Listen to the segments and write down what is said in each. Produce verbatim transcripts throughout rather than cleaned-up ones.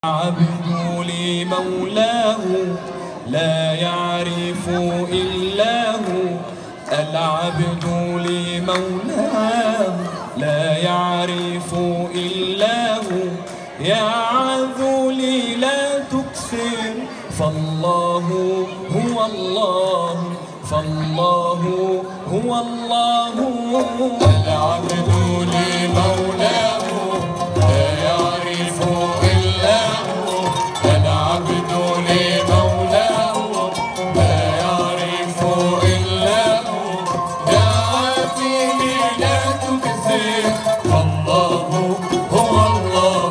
عبد لمولاه لا يعرف إلا هو. العبد لمولاه لا يعرف إلا هو. يا عذولي لا تكثر فالله هو الله، فالله هو الله. العبد لمولاه لا يعرف إلا هو. العبد لمولاه لا يعرف إلا هو. يا عافيني لا تكثر فالله هو الله،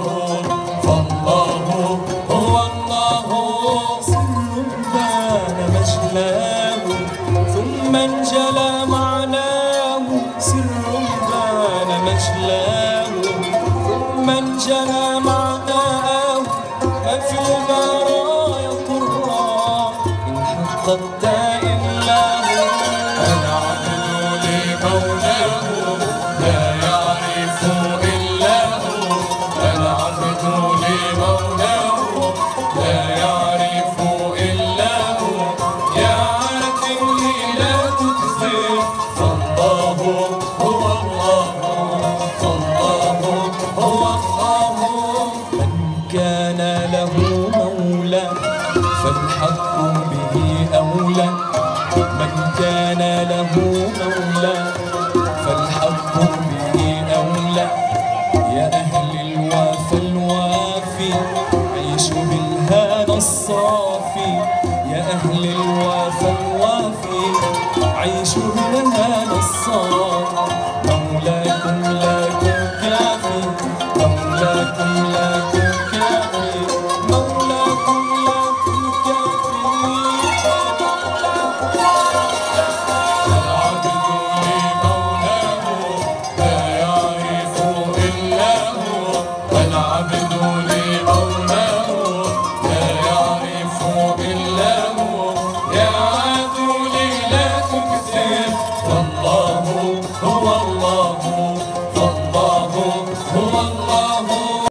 فالله هو الله. سر بان مجلاه ثم انجلى معناه. سر بان مجلاه ثم انجلى معناه. ما في البرايا طرا إن حققت إلا هو. العبد لمولاه لا يعرف إلا هو. العبد لمولاه لا يعرف إلا هو. يا عافيني لا تكثر فالله هو الله، فالله هو الله. من كان له مولى فالحق به أولى. من كان له مولى فالحق به أولى. يا أهل الوفا الوافي عيشوا بالهنا الصافي. يا أهل الوفا الوافي عيشوا بالهنا الصافي. مولاكم لاكم كافي، مولاكم لاكم كافي، مولاكم لاكم كافي. العبد لمولاه لا يعرف إلا هو. العبد